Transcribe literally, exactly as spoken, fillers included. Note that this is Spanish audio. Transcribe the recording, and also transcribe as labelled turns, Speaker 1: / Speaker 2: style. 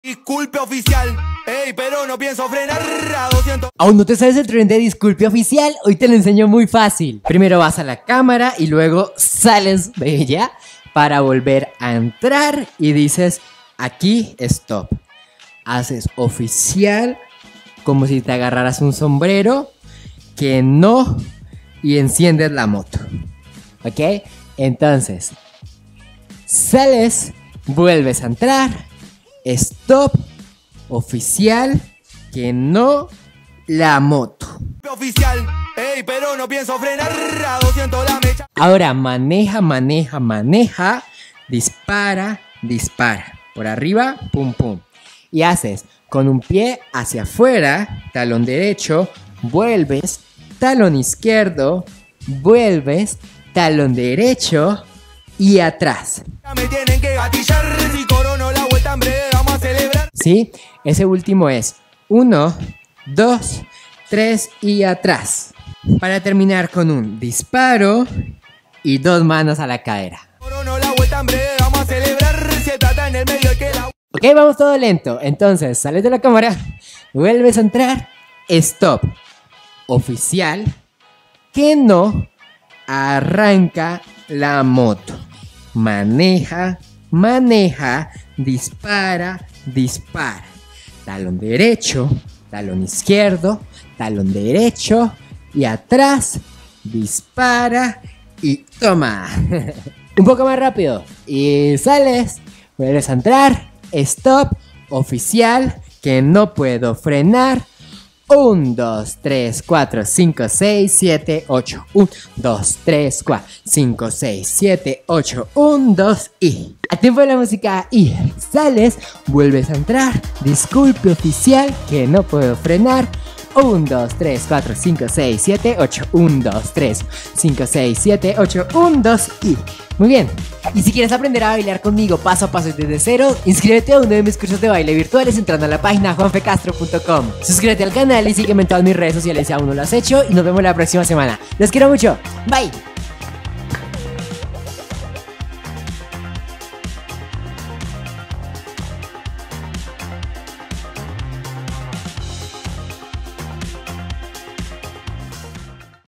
Speaker 1: Disculpe oficial, ey, pero no pienso frenar a doscientos.
Speaker 2: ¿Aún no te sabes el tren de disculpe oficial? Hoy te lo enseño muy fácil. Primero vas a la cámara y luego sales de ella para volver a entrar y dices aquí stop. Haces oficial como si te agarraras un sombrero, que no, y enciendes la moto. ¿Ok? Entonces, sales, vuelves a entrar. Stop, oficial, que no, la moto.
Speaker 1: Oficial, ey, pero no pienso frenar a doscientos la mecha.
Speaker 2: Ahora maneja, maneja, maneja, dispara, dispara. Por arriba, pum, pum. Y haces con un pie hacia afuera, talón derecho, vuelves, talón izquierdo, vuelves, talón derecho y atrás.
Speaker 1: Me tienen que gatillar, si corono la vuelta en breve, vamos a celebrar.
Speaker 2: ¿Sí? Ese último es uno, dos, tres y atrás. Para terminar con un disparo y dos manos a la cadera.
Speaker 1: Corono la vuelta en breve, vamos a celebrar. Se trata en el medio que la...
Speaker 2: Ok, vamos todo lento. Entonces, sales de la cámara, vuelves a entrar, stop. Oficial, que no, arranca la moto. Maneja, maneja, dispara, dispara. Talón derecho, talón izquierdo, talón derecho y atrás, dispara y toma. Un poco más rápido. Y sales, vuelves a entrar, stop, oficial, que no puedo frenar. uno, dos, tres, cuatro, cinco, seis, siete, ocho. uno, dos, tres, cuatro, cinco, seis, siete, ocho. uno, dos y... A tiempo de la música y sales, vuelves a entrar. Disculpe oficial, que no puedo frenar. uno, dos, tres, cuatro, cinco, seis, siete, ocho. uno, dos, tres, cinco, seis, siete, ocho. uno, dos y... Muy bien. Y si quieres aprender a bailar conmigo paso a paso desde cero, inscríbete a uno de mis cursos de baile virtuales entrando a la página juan fe castro punto com. Suscríbete al canal y sígueme en todas mis redes sociales si aún no lo has hecho. Y nos vemos la próxima semana. Los quiero mucho. Bye.